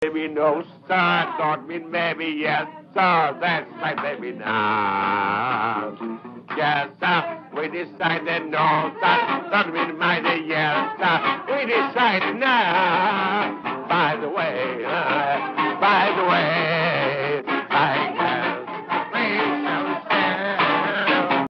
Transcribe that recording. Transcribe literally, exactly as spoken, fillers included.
baby, no, sir. Don't mean maybe, yes, sir. That's my baby now. Yes, sir. We decided no, sir. Don't mean maybe, yes, sir. We decided now.